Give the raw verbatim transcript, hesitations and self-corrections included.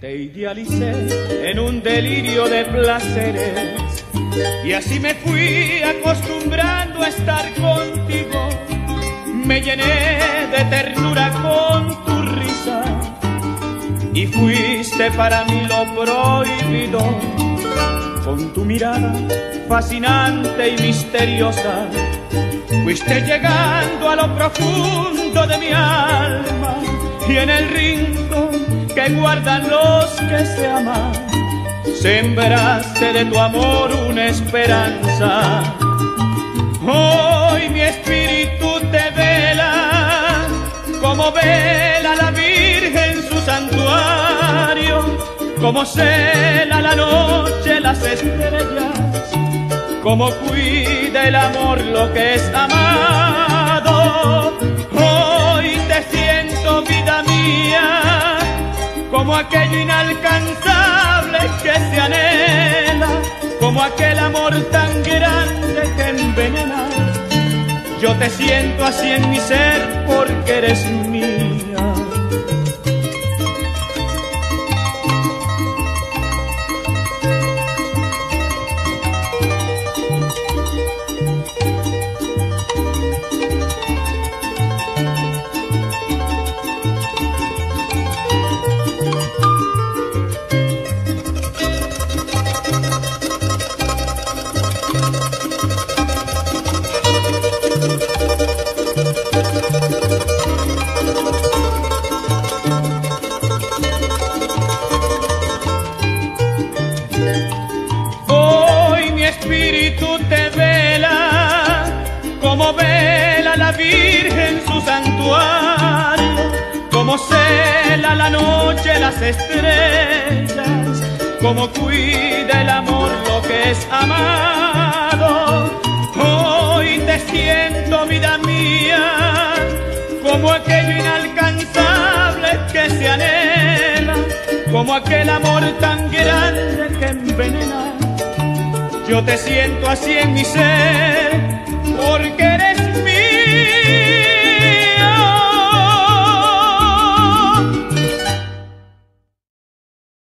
Te idealicé en un delirio de placeres y así me fui acostumbrando a estar contigo. Me llené de ternura con tu risa y fuiste para mí lo prohibido. Con tu mirada fascinante y misteriosa fuiste llegando a lo profundo de mi alma, y en el rincón que guardan los que se aman sembraste de tu amor una esperanza. Hoy mi espíritu te vela como vela la Virgen su santuario, como cela la noche las estrellas, como cuida el amor lo que es amado. Hoy te siento, vida mía, como aquello inalcanzable que se anhela, como aquel amor tan grande que envenena. Yo te siento así en mi ser porque eres mía. Espíritu te vela como vela la Virgen su santuario, como cela la noche las estrellas, como cuida el amor lo que es amado. Hoy te siento, vida mía, como aquello inalcanzable que se anhela, como aquel amor tan grande que envenena. Yo te siento así en mi ser porque